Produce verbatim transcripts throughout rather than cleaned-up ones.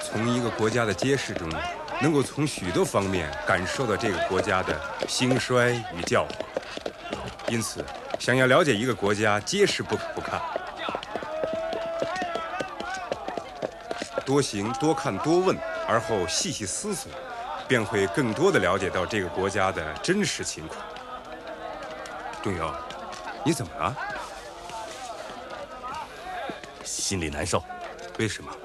从一个国家的揭示中，能够从许多方面感受到这个国家的兴衰与教化。因此，想要了解一个国家，皆是不可不看。多行、多看、多问，而后细细思索，便会更多地了解到这个国家的真实情况。仲由，你怎么了？ 心里难受。 为什么？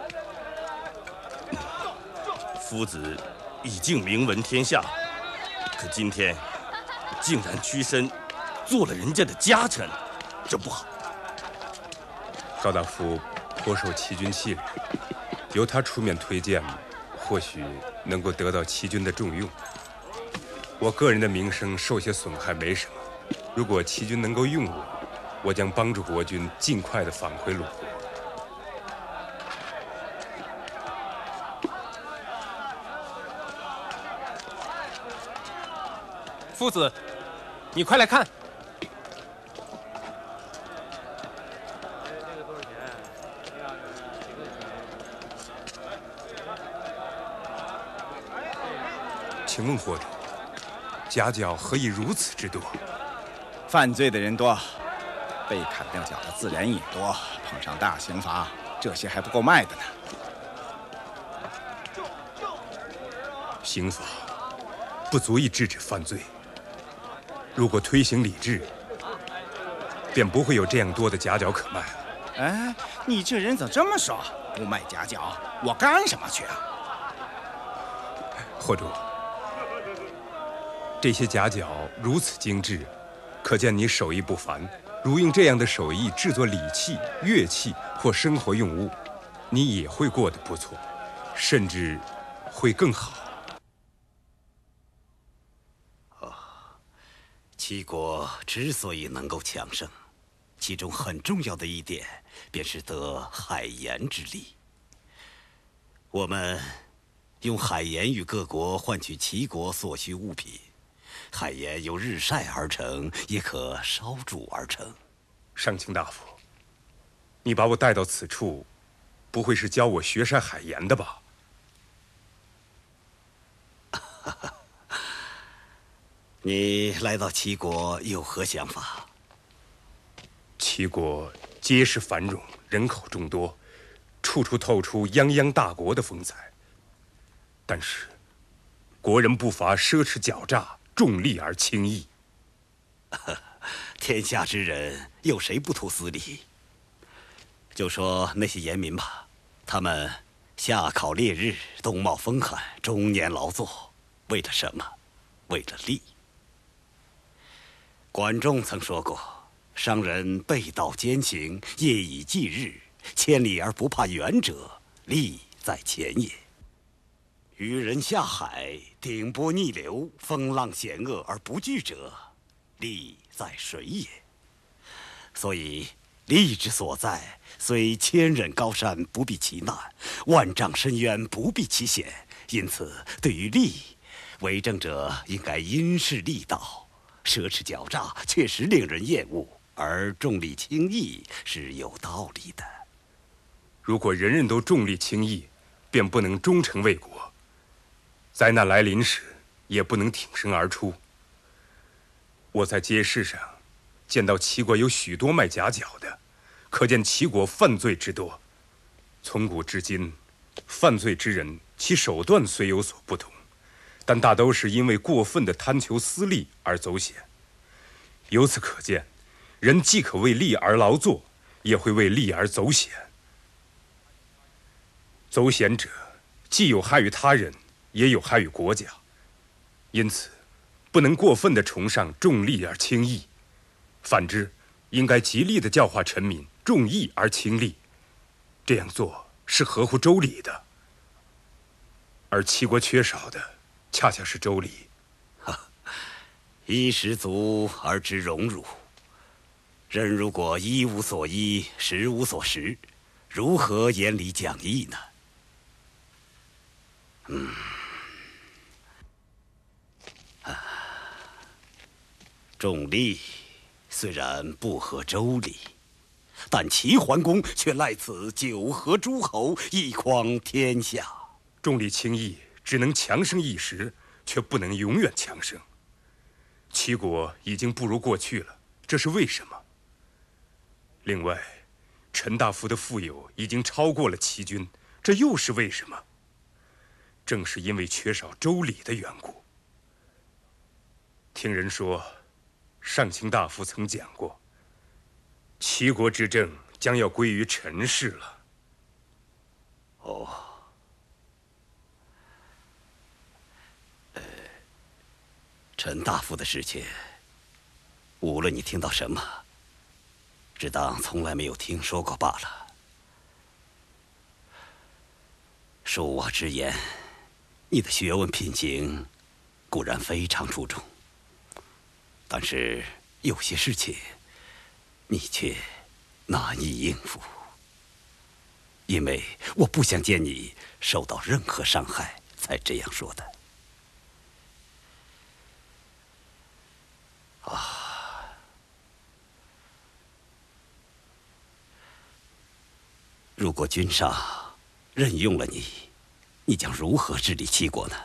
夫子已经名闻天下，可今天竟然屈身做了人家的家臣，这不好。 高大夫颇受齐军信任，由他出面推荐，或许能够得到齐军的重用。我个人的名声受些损害没什么，如果齐军能够用我，我将帮助国军尽快地返回鲁国。 夫子，你快来看！ 请问霍主，夹角何以如此之多？ 犯罪的人多，被砍掉脚的自然也多，碰上大刑罚，这些还不够卖的呢。 刑罚不足以制止犯罪。如果推行礼制，便不会有这样多的夹角可卖了。 哎，你这人怎么这么说？不卖夹角，我干什么去啊？ 霍主，这些夹角如此精致，可见你手艺不凡。如用这样的手艺制作礼器、乐器或生活用物，你也会过得不错，甚至会更好。 齐国之所以能够强盛，其中很重要的一点，便是得海盐之利。我们用海盐与各国换取齐国所需物品，海盐由日晒而成，也可烧煮而成。 上卿大夫，你把我带到此处，不会是教我学晒海盐的吧？ 你来到齐国有何想法？ 齐国皆是繁荣，人口众多，处处透出泱泱大国的风采。但是，国人不乏奢侈狡诈、重利而轻义。 天下之人，有谁不图私利？就说那些盐民吧，他们夏考烈日，冬冒风寒，终年劳作，为了什么？为了利。管仲曾说过：“商人背道奸行，夜以继日，千里而不怕远者，利在前也。渔人下海，顶波逆流，风浪险恶而不惧者，利在水也。”所以，利之所在，虽千仞高山不避其难，万丈深渊不避其险。因此，对于利，为政者应该因势利导。奢侈狡诈确实令人厌恶，而重利轻义是有道理的。 如果人人都重利轻义，便不能忠诚为国，灾难来临时也不能挺身而出。我在街市上见到齐国有许多卖夹角的，可见齐国犯罪之多。从古至今，犯罪之人其手段虽有所不同，但大都是因为过分的贪求私利而走险。由此可见，人既可为利而劳作，也会为利而走险。走险者，既有害于他人，也有害于国家。因此，不能过分地崇尚重利而轻义，反之，应该极力地教化臣民，重义而轻利。这样做是合乎周礼的。而齐国缺少的，恰恰是周礼。 衣食足而知荣辱。人如果衣无所依，食无所食，如何言礼讲义呢？嗯，啊，重利虽然不合周礼，但齐桓公却赖此九合诸侯，一匡天下。 重利轻义只能强盛一时，却不能永远强盛。齐国已经不如过去了，这是为什么？另外，陈大夫的富有已经超过了齐军，这又是为什么？正是因为缺少周礼的缘故。听人说，上卿大夫曾讲过，齐国之政将要归于陈氏了。 哦，呃，陈大夫的事情，无论你听到什么，只当从来没有听说过罢了。恕我直言，你的学问品行固然非常出众，但是有些事情你却难以应付，因为我不想见你受到任何伤害，才这样说的。啊，如果君上任用了你，你将如何治理齐国呢？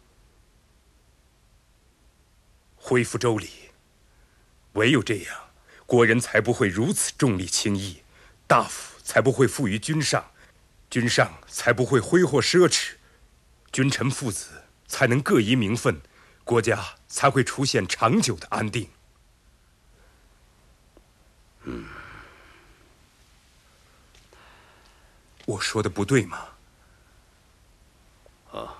恢复周礼，唯有这样，国人才不会如此重利轻义，大夫才不会附于君上，君上才不会挥霍奢侈，君臣父子才能各依名分，国家才会出现长久的安定。 嗯， 我说的不对吗？ 啊，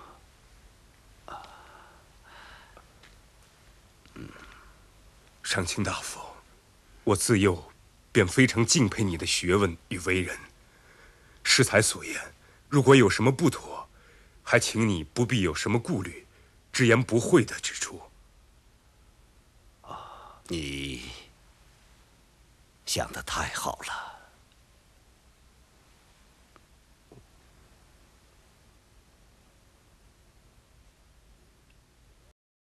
嗯，上卿大夫，我自幼便非常敬佩你的学问与为人。适才所言，如果有什么不妥，还请你不必有什么顾虑，直言不讳的指出。 啊，你想得太好了。